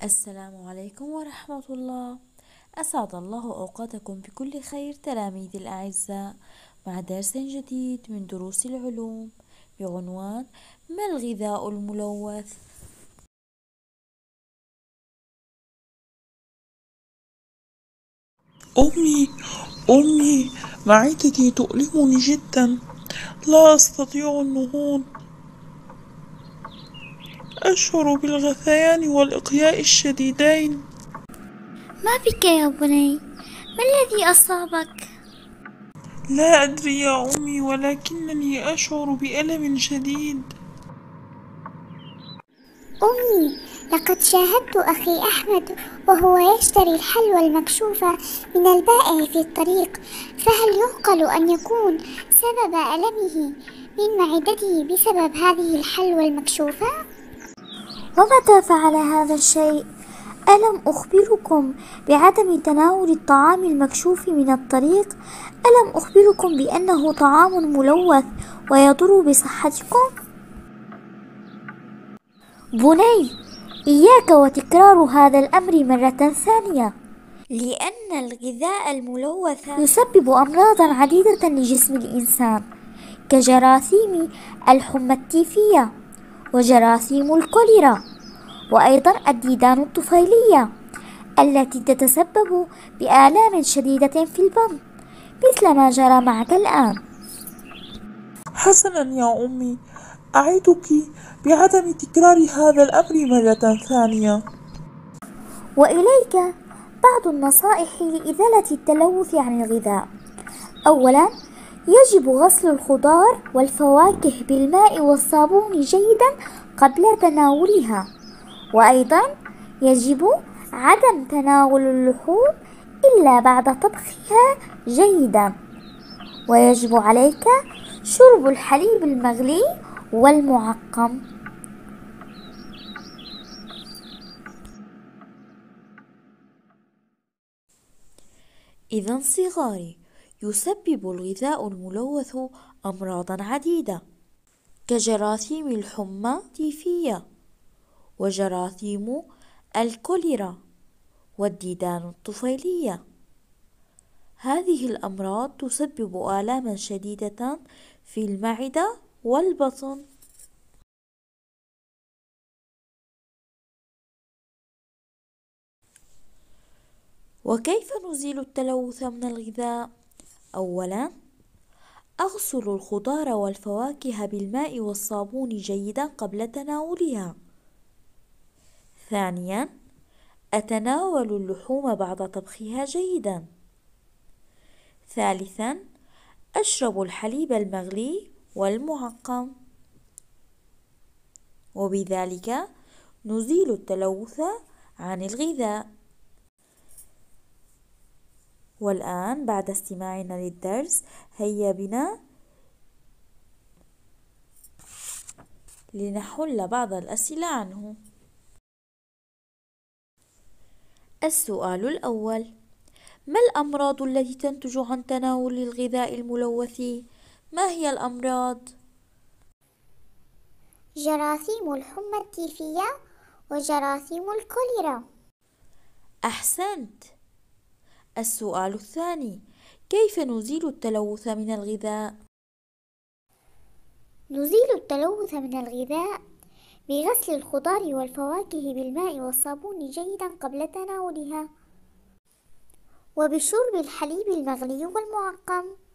السلام عليكم ورحمة الله. أسعد الله أوقاتكم بكل خير تلاميذي الأعزاء، مع درس جديد من دروس العلوم بعنوان ما الغذاء الملوث؟ أمي أمي، معدتي تؤلمني جدا. لا أستطيع النهوض. أشعر بالغثيان والإقياء الشديدين. ما بك يا بني؟ ما الذي أصابك؟ لا أدري يا أمي، ولكنني أشعر بألم شديد. أمي، لقد شاهدت أخي أحمد وهو يشتري الحلوى المكشوفة من البائع في الطريق، فهل يعقل أن يكون سبب ألمه من معدته بسبب هذه الحلوى المكشوفة؟ ومتى فعل هذا الشيء؟ ألم أخبركم بعدم تناول الطعام المكشوف من الطريق؟ ألم أخبركم بأنه طعام ملوث ويضر بصحتكم؟ بني، إياك وتكرار هذا الأمر مرة ثانية، لأن الغذاء الملوث يسبب أمراضا عديدة لجسم الإنسان، كجراثيم الحمى التيفية وجراثيم الكوليرا، وأيضا الديدان الطفيلية التي تتسبب بآلام شديدة في البطن، مثل ما جرى معك الآن. حسنا يا أمي، أعدك بعدم تكرار هذا الأمر مرة ثانية. وإليك بعض النصائح لإزالة التلوث عن الغذاء. أولا، يجب غسل الخضار والفواكه بالماء والصابون جيدا قبل تناولها، وأيضا يجب عدم تناول اللحوم إلا بعد طبخها جيدا، ويجب عليك شرب الحليب المغلي والمعقم. إذا صغاري، يسبب الغذاء الملوث أمراضا عديدة كجراثيم الحمى التيفية وجراثيم الكوليرا والديدان الطفيلية. هذه الأمراض تسبب آلاما شديدة في المعدة والبطن. وكيف نزيل التلوث من الغذاء؟ أولا، أغسل الخضار والفواكه بالماء والصابون جيدا قبل تناولها. ثانيا، أتناول اللحوم بعد طبخها جيدا. ثالثا، أشرب الحليب المغلي والمعقم، وبذلك نزيل التلوث عن الغذاء. والآن بعد استماعنا للدرس، هيا بنا لنحل بعض الأسئلة عنه. السؤال الأول: ما الأمراض التي تنتج عن تناول الغذاء الملوث؟ ما هي الأمراض؟ جراثيم الحمى التيفية وجراثيم الكوليرا. أحسنت. السؤال الثاني: كيف نزيل التلوث من الغذاء؟ نزيل التلوث من الغذاء بغسل الخضار والفواكه بالماء والصابون جيدا قبل تناولها، وبشرب الحليب المغلي والمعقم.